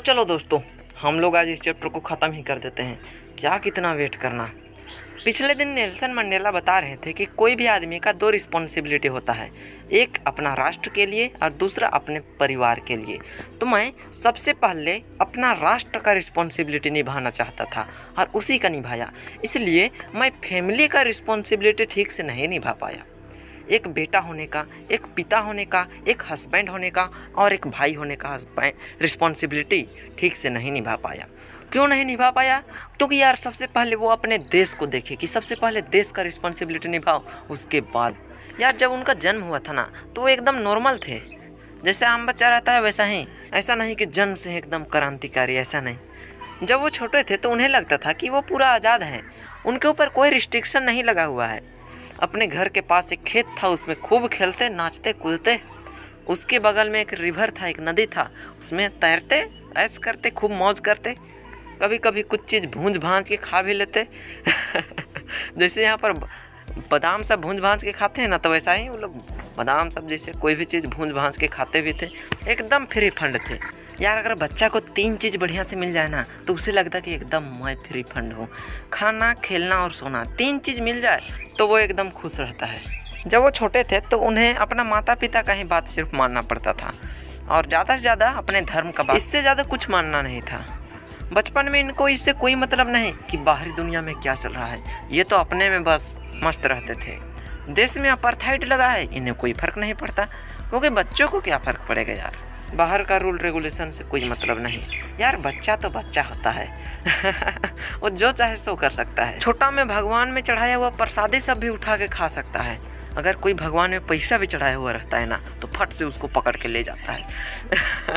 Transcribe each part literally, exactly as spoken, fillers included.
चलो दोस्तों, हम लोग आज इस चैप्टर को ख़त्म ही कर देते हैं। क्या कितना वेट करना। पिछले दिन नेल्सन मंडेला बता रहे थे कि कोई भी आदमी का दो रिस्पॉन्सिबिलिटी होता है, एक अपना राष्ट्र के लिए और दूसरा अपने परिवार के लिए। तो मैं सबसे पहले अपना राष्ट्र का रिस्पॉन्सिबिलिटी निभाना चाहता था और उसी का निभाया। इसलिए मैं फैमिली का रिस्पॉन्सिबिलिटी ठीक से नहीं निभा पाया। एक बेटा होने का, एक पिता होने का, एक हस्बैंड होने का और एक भाई होने का हस्बैंड रिस्पॉन्सिबिलिटी ठीक से नहीं निभा पाया। क्यों नहीं निभा पाया? क्योंकि यार सबसे पहले वो अपने देश को देखे कि सबसे पहले देश का रिस्पॉन्सिबिलिटी निभाओ। उसके बाद यार जब उनका जन्म हुआ था ना तो वो एकदम नॉर्मल थे, जैसे आम बच्चा रहता है वैसा ही। ऐसा नहीं कि जन्म से एकदम क्रांतिकारी, ऐसा नहीं। जब वो छोटे थे तो उन्हें लगता था कि वो पूरा आज़ाद हैं, उनके ऊपर कोई रिस्ट्रिक्शन नहीं लगा हुआ है। अपने घर के पास एक खेत था, उसमें खूब खेलते, नाचते, कूदते। उसके बगल में एक रिवर था, एक नदी था, उसमें तैरते, ऐश करते, खूब मौज करते। कभी कभी कुछ चीज़ भूंज भांज के खा भी लेते जैसे यहाँ पर बादाम सब भूंज भांज के खाते हैं ना, तो वैसा ही वो लोग बादाम सब जैसे कोई भी चीज़ भूंज भांज के खाते भी थे। एकदम फ्री फंड थे यार। अगर बच्चा को तीन चीज़ बढ़िया से मिल जाए ना तो उसे लगता कि एकदम मैं फ्री फंड हूँ। खाना, खेलना और सोना, तीन चीज़ मिल जाए तो वो एकदम खुश रहता है। जब वो छोटे थे तो उन्हें अपना माता पिता का ही बात सिर्फ मानना पड़ता था और ज़्यादा से ज़्यादा अपने धर्म का बात, इससे ज़्यादा कुछ मानना नहीं था। बचपन में इनको इससे कोई मतलब नहीं कि बाहरी दुनिया में क्या चल रहा है, ये तो अपने में बस मस्त रहते थे। देश में अपार्थाइड लगा है, इन्हें कोई फ़र्क नहीं पड़ता, क्योंकि बच्चों को क्या फ़र्क पड़ेगा यार। बाहर का रूल रेगुलेशन से कोई मतलब नहीं यार, बच्चा तो बच्चा होता है वो जो चाहे सो कर सकता है। छोटा में भगवान में चढ़ाया हुआ प्रसादी सब भी उठा के खा सकता है। अगर कोई भगवान में पैसा भी चढ़ाया हुआ रहता है ना तो फट से उसको पकड़ के ले जाता है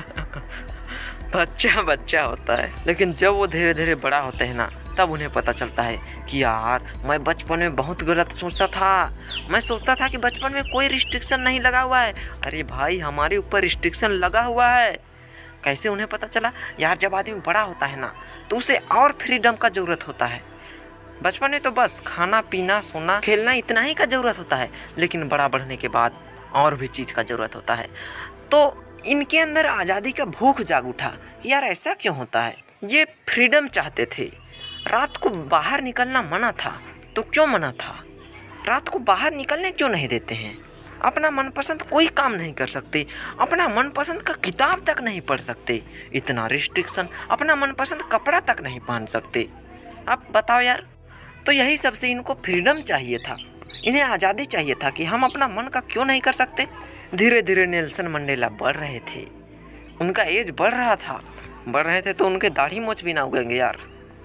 बच्चा बच्चा होता है, लेकिन जब वो धीरे धीरे बड़ा होते हैं ना तब उन्हें पता चलता है कि यार मैं बचपन में बहुत गलत सोचता था। मैं सोचता था कि बचपन में कोई रिस्ट्रिक्शन नहीं लगा हुआ है। अरे भाई, हमारे ऊपर रिस्ट्रिक्शन लगा हुआ है। कैसे उन्हें पता चला? यार जब आदमी बड़ा होता है ना तो उसे और फ्रीडम का ज़रूरत होता है। बचपन में तो बस खाना, पीना, सोना, खेलना इतना ही का ज़रूरत होता है, लेकिन बड़ा बढ़ने के बाद और भी चीज़ का ज़रूरत होता है। तो इनके अंदर आज़ादी का भूख जाग उठा कि यार ऐसा क्यों होता है। ये फ्रीडम चाहते थे। रात को बाहर निकलना मना था, तो क्यों मना था? रात को बाहर निकलने क्यों नहीं देते हैं? अपना मनपसंद कोई काम नहीं कर सकते, अपना मनपसंद का किताब तक नहीं पढ़ सकते, इतना रिस्ट्रिक्शन। अपना मनपसंद कपड़ा तक नहीं पहन सकते। अब बताओ यार। तो यही सबसे इनको फ्रीडम चाहिए था, इन्हें आज़ादी चाहिए था कि हम अपना मन का क्यों नहीं कर सकते। धीरे धीरे नेल्सन मंडेला बढ़ रहे थे, उनका एज बढ़ रहा था। बढ़ रहे थे तो उनके दाढ़ी मोछ भी ना उगेंगे यार।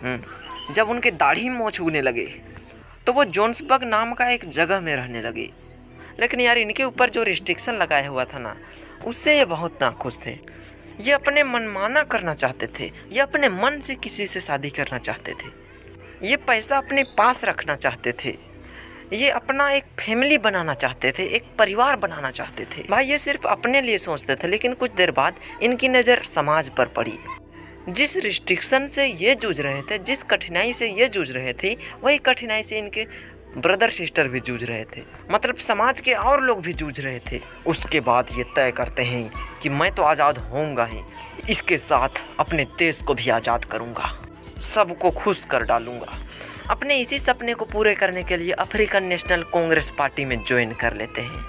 जब उनके दाढ़ी मोछ उगने लगे तो वो जोन्सबर्ग नाम का एक जगह में रहने लगे। लेकिन यार इनके ऊपर जो रिस्ट्रिक्शन लगाया हुआ था ना उससे ये बहुत नाखुश थे। ये अपने मनमाना करना चाहते थे, ये अपने मन से किसी से शादी करना चाहते थे, ये पैसा अपने पास रखना चाहते थे, ये अपना एक फैमिली बनाना चाहते थे, एक परिवार बनाना चाहते थे। भाई ये सिर्फ अपने लिए सोचते थे। लेकिन कुछ देर बाद इनकी नज़र समाज पर पड़ी। जिस रिस्ट्रिक्शन से ये जूझ रहे थे, जिस कठिनाई से ये जूझ रहे थे, वही कठिनाई से इनके ब्रदर सिस्टर भी जूझ रहे थे। मतलब समाज के और लोग भी जूझ रहे थे। उसके बाद ये तय करते हैं कि मैं तो आज़ाद होऊंगा ही, इसके साथ अपने देश को भी आज़ाद करूंगा, सबको खुश कर डालूंगा। अपने इसी सपने को पूरे करने के लिए अफ्रीकन नेशनल कांग्रेस पार्टी में ज्वाइन कर लेते हैं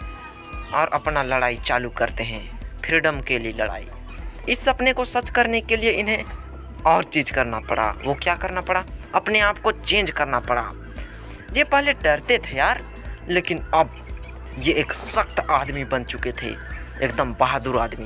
और अपना लड़ाई चालू करते हैं, फ्रीडम के लिए लड़ाई। इस सपने को सच करने के लिए इन्हें और चीज़ करना पड़ा। वो क्या करना पड़ा? अपने आप को चेंज करना पड़ा। ये पहले डरते थे यार, लेकिन अब ये एक सख्त आदमी बन चुके थे, एकदम बहादुर आदमी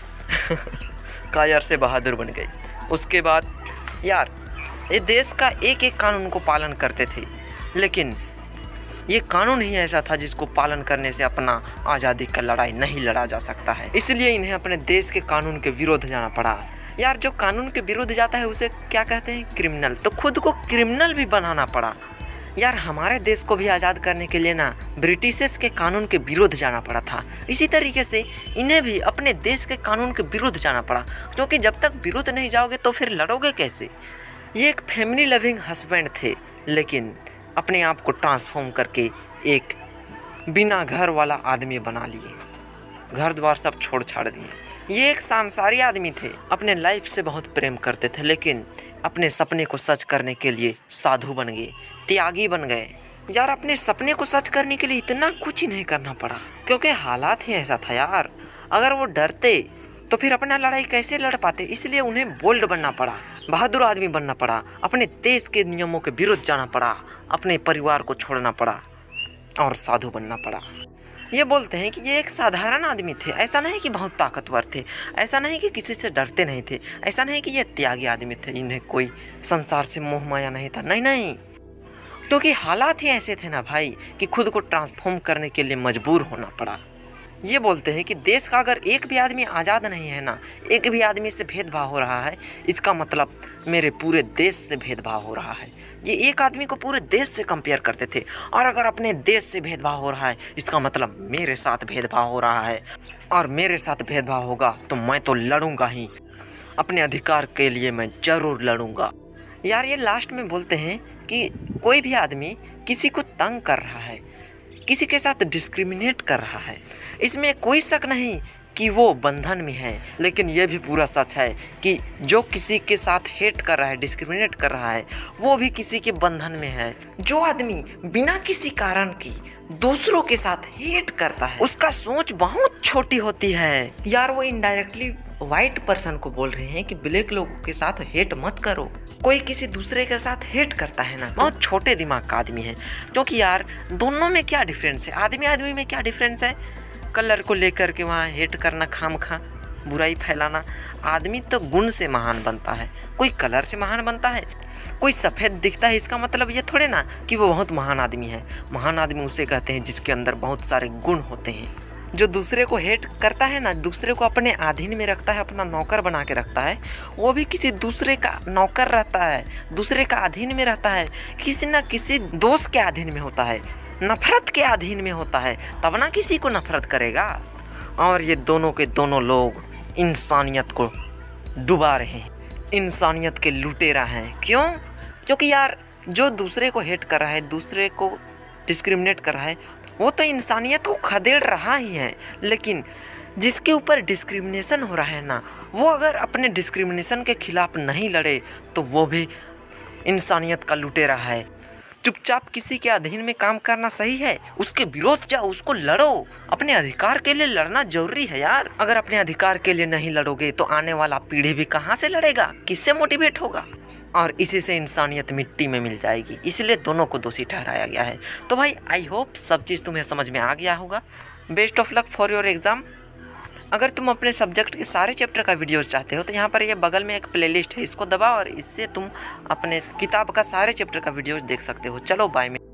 कायर से बहादुर बन गए। उसके बाद यार ये देश का एक एक कानून को पालन करते थे, लेकिन ये कानून ही ऐसा था जिसको पालन करने से अपना आज़ादी का लड़ाई नहीं लड़ा जा सकता है। इसलिए इन्हें अपने देश के कानून के विरुद्ध जाना पड़ा। यार जो कानून के विरुद्ध जाता है उसे क्या कहते हैं? क्रिमिनल। तो खुद को क्रिमिनल भी बनाना पड़ा। यार हमारे देश को भी आज़ाद करने के लिए ना ब्रिटिशर्स के कानून के विरुद्ध जाना पड़ा था। इसी तरीके से इन्हें भी अपने देश के कानून के विरुद्ध जाना पड़ा, क्योंकि जब तक विरुद्ध नहीं जाओगे तो फिर लड़ोगे कैसे। ये एक फैमिली लविंग हस्बैंड थे, लेकिन अपने आप को ट्रांसफॉर्म करके एक बिना घर वाला आदमी बना लिए, घर द्वार सब छोड़ छाड़ दिए। ये एक सांसारी आदमी थे, अपने लाइफ से बहुत प्रेम करते थे, लेकिन अपने सपने को सच करने के लिए साधु बन गए, त्यागी बन गए। यार अपने सपने को सच करने के लिए इतना कुछ ही नहीं करना पड़ा, क्योंकि हालात ही ऐसा था यार। अगर वो डरते तो फिर अपना लड़ाई कैसे लड़ पाते, इसलिए उन्हें बोल्ड बनना पड़ा, बहादुर आदमी बनना पड़ा, अपने देश के नियमों के विरुद्ध जाना पड़ा, अपने परिवार को छोड़ना पड़ा और साधु बनना पड़ा। ये बोलते हैं कि ये एक साधारण आदमी थे, ऐसा नहीं कि बहुत ताकतवर थे, ऐसा नहीं कि किसी से डरते नहीं थे, ऐसा नहीं कि ये त्यागी आदमी थे, इन्हें कोई संसार से मोह माया नहीं था। नहीं नहीं, क्योंकि हालात ही ऐसे थे ना भाई कि खुद को ट्रांसफॉर्म करने के लिए मजबूर होना पड़ा। ये बोलते हैं कि देश का अगर एक भी आदमी आज़ाद नहीं है ना, एक भी आदमी से भेदभाव हो रहा है, इसका मतलब मेरे पूरे देश से भेदभाव हो रहा है। ये एक आदमी को पूरे देश से कंपेयर करते थे, और अगर अपने देश से भेदभाव हो रहा है, इसका मतलब मेरे साथ भेदभाव हो रहा है, और मेरे साथ भेदभाव होगा तो मैं तो लड़ूंगा ही, अपने अधिकार के लिए मैं ज़रूर लड़ूंगा। यार ये लास्ट में बोलते हैं कि कोई भी आदमी किसी को तंग कर रहा है, किसी के साथ डिस्क्रिमिनेट कर रहा है, इसमें कोई शक नहीं कि वो बंधन में है, लेकिन ये भी पूरा सच है कि जो किसी के साथ हेट कर रहा है, डिस्क्रिमिनेट कर रहा है, वो भी किसी के बंधन में है। जो आदमी बिना किसी कारण की दूसरों के साथ हेट करता है, उसका सोच बहुत छोटी होती है। यार वो इनडायरेक्टली वाइट पर्सन को बोल रहे हैं कि ब्लैक लोगों के साथ हेट मत करो। कोई किसी दूसरे के साथ हेट करता है ना, बहुत छोटे दिमाग का आदमी है, क्योंकि यार दोनों में क्या डिफरेंस है, आदमी आदमी में क्या डिफरेंस है। कलर को लेकर के वहाँ हेट करना, खामखा बुराई फैलाना। आदमी तो गुण से महान बनता है, कोई कलर से महान बनता है। कोई सफ़ेद दिखता है इसका मतलब ये थोड़े ना कि वो बहुत महान आदमी है। महान आदमी उसे कहते हैं जिसके अंदर बहुत सारे गुण होते हैं। जो दूसरे को हेट करता है ना, दूसरे को अपने अधीन में रखता है, अपना नौकर बना के रखता है, वो भी किसी दूसरे का नौकर रहता है, दूसरे का अधीन में रहता है, किसी न किसी दोस्त के अधीन में होता है, नफरत के अधीन में होता है, तब ना किसी को नफरत करेगा। और ये दोनों के दोनों लोग इंसानियत को डुबा रहे हैं, इंसानियत के लुटेरा हैं। क्यों? क्योंकि यार जो दूसरे को हेट कर रहा है, दूसरे को डिस्क्रिमिनेट कर रहा है, वो तो इंसानियत को खदेड़ रहा ही है, लेकिन जिसके ऊपर डिस्क्रिमिनेशन हो रहा है ना, वो अगर अपने डिस्क्रिमिनेशन के खिलाफ नहीं लड़े तो वो भी इंसानियत का लुटेरा है। चुपचाप किसी के अधीन में काम करना सही है? उसके विरोध जाओ, उसको लड़ो। अपने अधिकार के लिए लड़ना जरूरी है यार। अगर अपने अधिकार के लिए नहीं लड़ोगे तो आने वाला पीढ़ी भी कहाँ से लड़ेगा, किससे मोटिवेट होगा? और इसी से इंसानियत मिट्टी में मिल जाएगी। इसलिए दोनों को दोषी ठहराया गया है। तो भाई आई होप सब चीज़ तुम्हें समझ में आ गया होगा। Best of luck for your exam. अगर तुम अपने सब्जेक्ट के सारे चैप्टर का वीडियोस चाहते हो तो यहाँ पर ये बगल में एक प्लेलिस्ट है, इसको दबाओ और इससे तुम अपने किताब का सारे चैप्टर का वीडियोस देख सकते हो। चलो बाय।